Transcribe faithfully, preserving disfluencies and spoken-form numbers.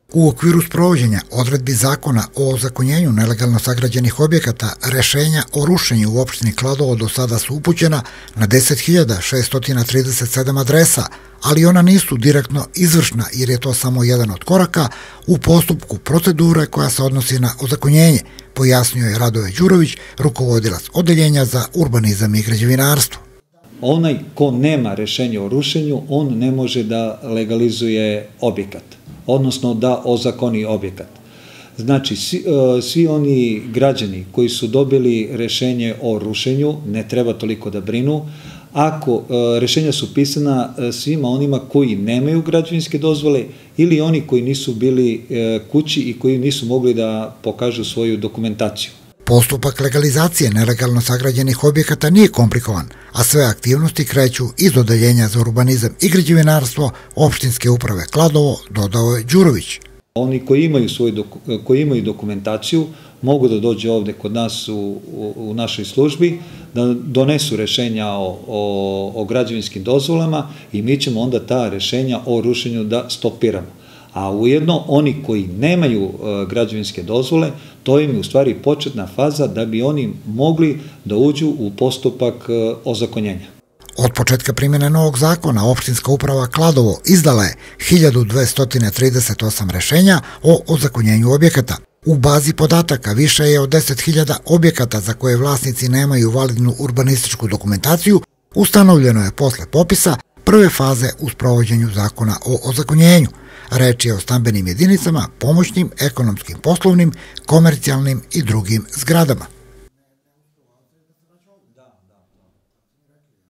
U okviru sprovođenja odredbi zakona o ozakonjenju nelegalno sagrađenih objekata, rešenja o rušenju u opštini Kladovo do sada su upućena na deset hiljada šeststo trideset sedam adresa, ali ona nisu direktno izvršna jer je to samo jedan od koraka u postupku procedure koja se odnosi na ozakonjenje, pojasnio je Radoje Đurović, rukovodilac odeljenja za urbanizam i građevinarstvo. Onaj ko nema rešenje o rušenju, on ne može da legalizuje objekat, odnosno da ozakoni objekat. Znači, svi, svi oni građani koji su dobili rešenje o rušenju ne treba toliko da brinu. Ako rešenja su pisana svima onima koji nemaju građevinske dozvole ili oni koji nisu bili kući i koji nisu mogli da pokažu svoju dokumentaciju. Postupak legalizacije nelegalno sagrađenih objekata nije komplikovan, a sve aktivnosti kreću iz odeljenja za urbanizam i građevinarstvo opštinske uprave Kladovo, dodao je Đurović. Oni koji imaju, svoju, koji imaju dokumentaciju mogu da dođu ovde kod nas u, u, u našoj službi, da donesu rešenja o, o, o građevinskim dozvolama i mi ćemo onda ta rešenja o rušenju da stopiramo. A ujedno oni koji nemaju uh, građevinske dozvole, to im je u stvari početna faza da bi oni mogli da uđu u postupak uh, ozakonjenja. Od početka primjene novog zakona, opštinska uprava Kladovo izdala je hiljadu dvesta trideset osam rešenja o ozakonjenju objekata. U bazi podataka više je od deset hiljada objekata za koje vlasnici nemaju validnu urbanističku dokumentaciju, ustanovljeno je posle popisa prve faze u sprovođenju zakona o ozakonjenju. Reč je o stambenim jedinicama, pomoćnim, ekonomskim, poslovnim, komercijalnim i drugim zgradama.